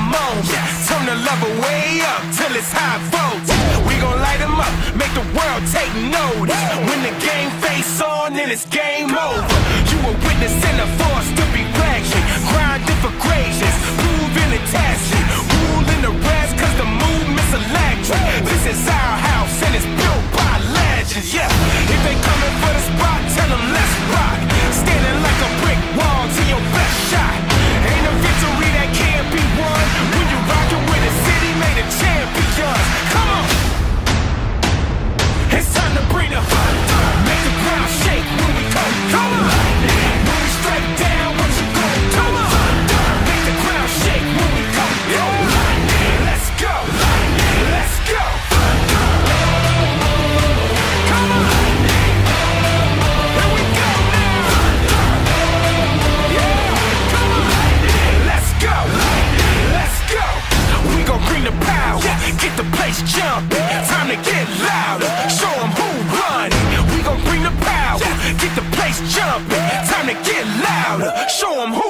moment. Turn the level way up till it's high voltage. We gon' light them up, make the world take notice. When the game face on, then it's game over. You a witness and a force to be reckoned. Grinding for greatness, proving attachment. Ruling the rest cause the movement's electric. This is our house and it's built by legends, yeah. If they coming for the spot, tell them let's rock. Standing like a brick wall to your best shot. Ain't a victory that can't be won when you rockin' with a city made of champions. Come on! It's time to bring the thunder. Make the ground shake when we go. Come on! When we straight down, what you go? Come on! Make the ground shake when we go. Let's go! Let's go! Come on! Here we go now! Yeah! Come on! Let's go! Let's go! We gon' bring the power. Get the place jumping. Time to get louder. Show them who running. We gon' bring the power. Get the place jumping. Time to get louder. Show them who